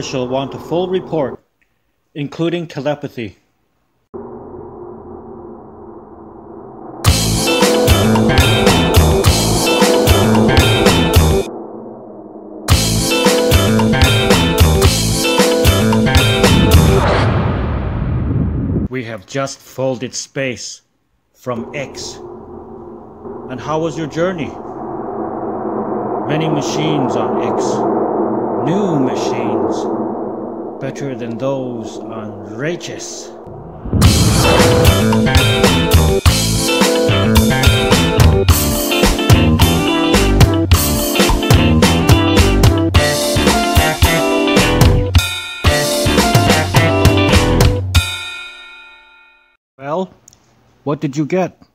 official want a full report, including telepathy. We have just folded space from X. And how was your journey? Many machines on X. New machines. Better than those on Regis. Well, what did you get?